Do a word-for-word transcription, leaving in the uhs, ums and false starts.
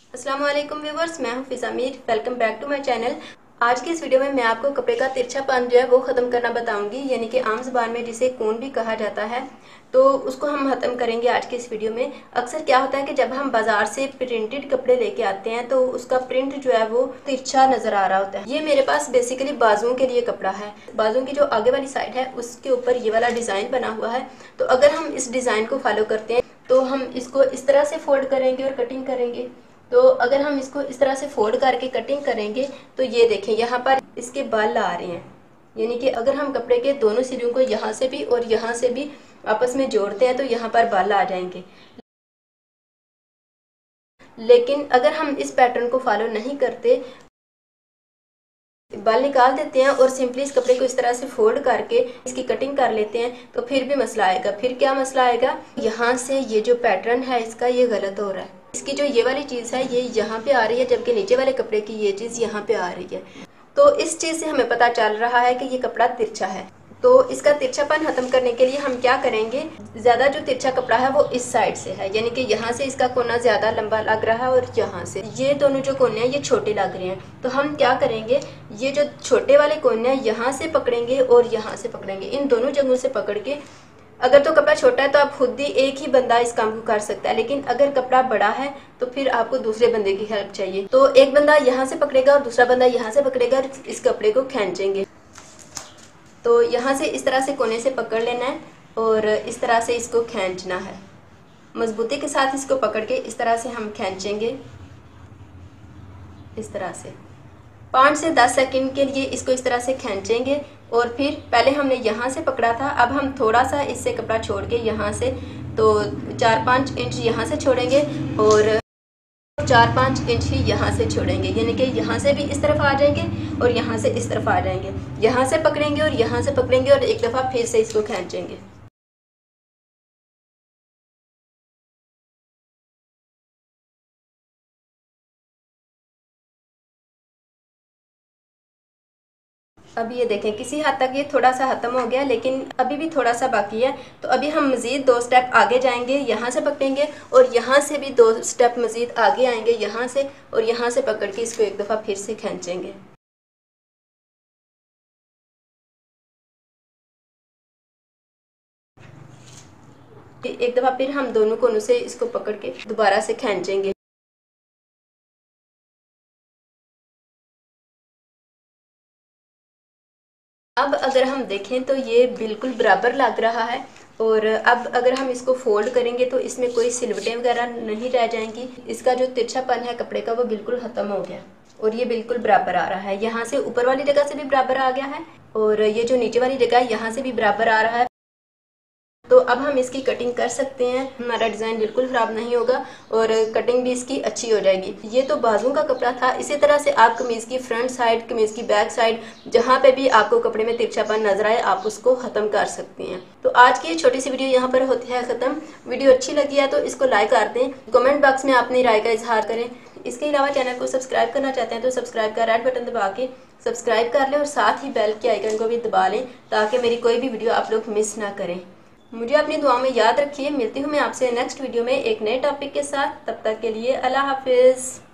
अस्सलाम वालेकुम व्यूवर्स, मैं हूं Fiza Mir. Welcome back to my channel. आज की इस वीडियो में मैं आपको कपड़े का तिरछापन जो है वो ख़त्म करना बताऊंगी, यानी कि आम ज़बान में जिसे कोन भी कहा जाता है, तो उसको हम ख़त्म करेंगे आज के इस वीडियो में। अक्सर क्या होता है कि जब हम बाज़ार से प्रिंटेड कपड़े लेके आते हैं तो उसका प्रिंट जो है वो तिरछा नज़र आ रहा होता है। ये मेरे पास बेसिकली बाजुओं के लिए कपड़ा है। बाजुओं की जो आगे वाली साइड है उसके ऊपर ये वाला डिज़ाइन बना हुआ है। तो अगर हम इस डिज़ाइन को फॉलो करते हैं तो हम इसको इस तरह से फोल्ड करेंगे और कटिंग करेंगे। तो अगर हम इसको इस तरह से फोल्ड करके कटिंग करेंगे तो ये देखें यहाँ पर इसके बाल आ रहे हैं, यानी कि अगर हम कपड़े के दोनों सिरों को यहाँ से भी और यहाँ से भी आपस में जोड़ते हैं तो यहाँ पर बाल आ जाएंगे। लेकिन अगर हम इस पैटर्न को फॉलो नहीं करते, बाल निकाल देते हैं और सिंपली इस कपड़े को इस तरह से फोल्ड करके इसकी कटिंग कर लेते हैं तो फिर भी मसला आएगा। फिर क्या मसला आएगा, यहाँ से ये जो पैटर्न है इसका ये गलत हो रहा है। इसकी जो ये वाली चीज़ है ये यहाँ पे आ रही है, जबकि नीचे वाले कपड़े की ये चीज़ यहाँ पे आ रही है। तो इस चीज़ से हमें पता चल रहा है कि ये कपड़ा तिरछा है। तो इसका तिरछापन खत्म करने के लिए हम क्या करेंगे, ज़्यादा जो तिरछा कपड़ा है वो इस साइड से है, यानी कि यहाँ से इसका कोना ज़्यादा लंबा लग रहा है और यहाँ से ये दोनों जो कोने हैं ये छोटे लग रहे हैं। तो हम क्या करेंगे, ये जो छोटे वाले कोने हैं यहाँ से पकड़ेंगे और यहाँ से पकड़ेंगे, इन दोनों जगहों से पकड़ के। अगर तो कपड़ा छोटा है तो आप खुद ही एक ही बंदा इस काम को कर सकता है, लेकिन अगर कपड़ा बड़ा है तो फिर आपको दूसरे बंदे की हेल्प चाहिए। तो एक बंदा यहाँ से पकड़ेगा और दूसरा बंदा यहाँ से पकड़ेगा और इस कपड़े को खींचेंगे। तो यहाँ से इस तरह से कोने से पकड़ लेना है और इस तरह से इसको खींचना है। मजबूती के साथ इसको पकड़ के इस तरह से हम खींचेंगे। इस तरह से पाँच से दस सेकंड के लिए इसको इस तरह से खींचेंगे और फिर पहले हमने यहाँ से पकड़ा था, अब हम थोड़ा सा इससे कपड़ा छोड़ के यहाँ से तो चार पाँच इंच यहाँ से छोड़ेंगे और चार पाँच इंच ही यहाँ से छोड़ेंगे, यानी कि यहाँ से भी इस तरफ आ जाएंगे और यहाँ से इस तरफ आ जाएंगे। यहाँ से पकड़ेंगे और यहाँ से पकड़ेंगे और एक दफ़ा फिर से इसको खींचेंगे। अब ये देखें किसी हद तक ये थोड़ा सा ख़त्म हो गया, लेकिन अभी भी थोड़ा सा बाकी है। तो अभी हम मज़ीद दो स्टेप आगे जाएंगे, यहाँ से पकड़ेंगे और यहाँ से भी दो स्टेप मज़ीद आगे आएंगे, यहाँ से और यहाँ से पकड़ के इसको एक दफ़ा फिर से खींचेंगे। एक दफ़ा फिर हम दोनों कोनों से इसको पकड़ के दोबारा से खींचेंगे। अब अगर हम देखें तो ये बिल्कुल बराबर लग रहा है और अब अगर हम इसको फोल्ड करेंगे तो इसमें कोई सिलवटें वगैरह नहीं रह जाएंगी। इसका जो तिरछापन है कपड़े का वो बिल्कुल ख़त्म हो गया और ये बिल्कुल बराबर आ रहा है। यहाँ से ऊपर वाली जगह से भी बराबर आ गया है और ये जो नीचे वाली जगह है यहाँ से भी बराबर आ रहा है। तो अब हम इसकी कटिंग कर सकते हैं, हमारा डिज़ाइन बिल्कुल ख़राब नहीं होगा और कटिंग भी इसकी अच्छी हो जाएगी। ये तो बाजू का कपड़ा था। इसी तरह से आप कमीज़ की फ्रंट साइड, कमीज़ की बैक साइड, जहाँ पे भी आपको कपड़े में तिरछापन नजर आए आप उसको ख़त्म कर सकते हैं। तो आज की ये छोटी सी वीडियो यहाँ पर होती है ख़त्म। वीडियो अच्छी लगी है तो इसको लाइक कर दें, कमेंट बॉक्स में अपनी राय का इजहार करें। इसके अलावा चैनल को सब्सक्राइब करना चाहते हैं तो सब्सक्राइब का रेड बटन दबा के सब्सक्राइब कर लें और साथ ही बेल के आइकन को भी दबा लें ताकि मेरी कोई भी वीडियो आप लोग मिस ना करें। मुझे अपनी दुआ में याद रखिए। मिलती हूँ मैं आपसे नेक्स्ट वीडियो में एक नए टॉपिक के साथ। तब तक के लिए अल्लाह हाफिज़।